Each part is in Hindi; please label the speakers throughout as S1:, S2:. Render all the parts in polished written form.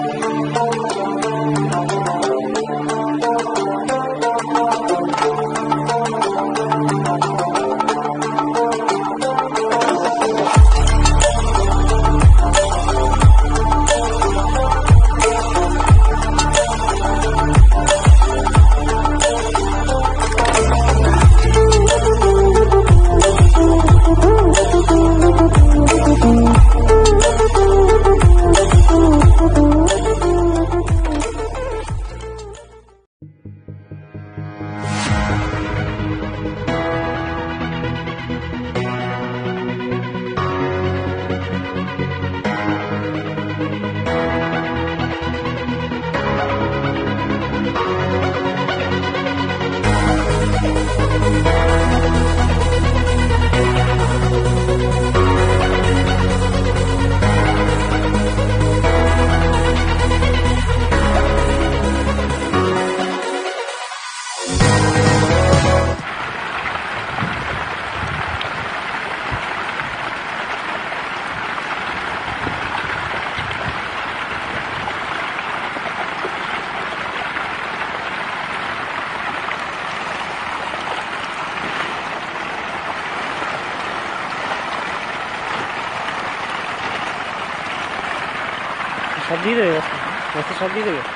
S1: सब दी देगा वैसे सब दी देगा।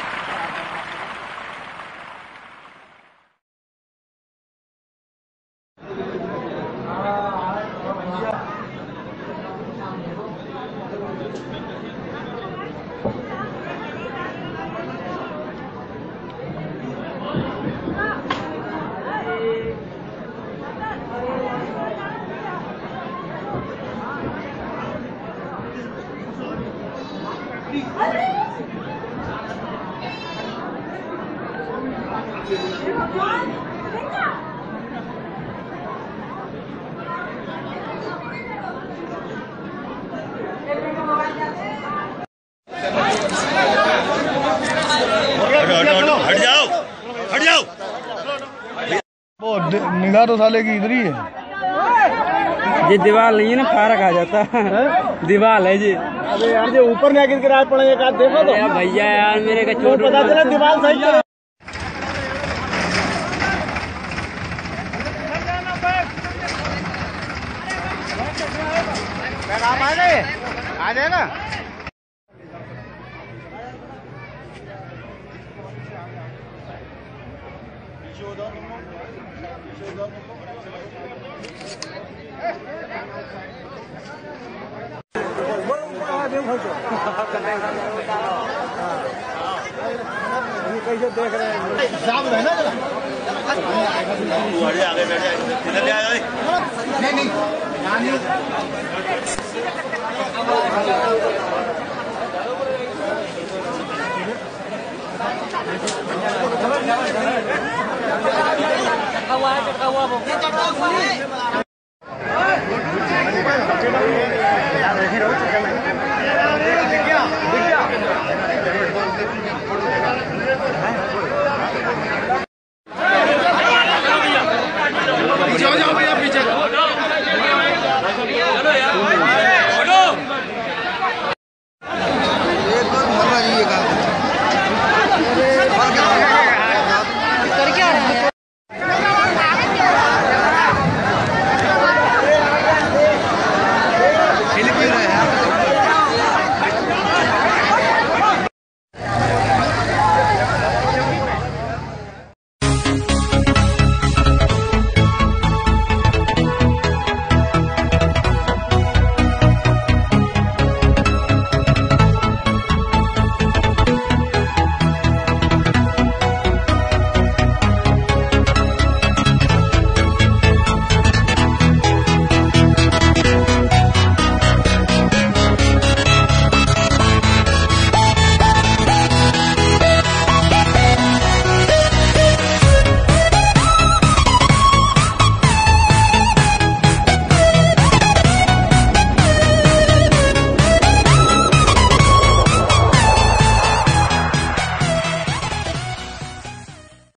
S2: हट जाओ हट जाओ।
S3: वो निगाह तो साले की इधर ही है।
S1: ये दीवार नहीं है ना, फारक आ जाता है। दीवार है जी।
S3: अबे यार जो ऊपर ना गिर के रात पड़े, एक हाथ देखो तो
S1: भैया यार मेरे का
S3: तो पता चला दीवार सही है। आप आ जाएगा। कैसे देख रहे हैं साहब है ना जरा
S2: आगे बैठ जाए। नहीं
S1: चढ़ा हुआ है वो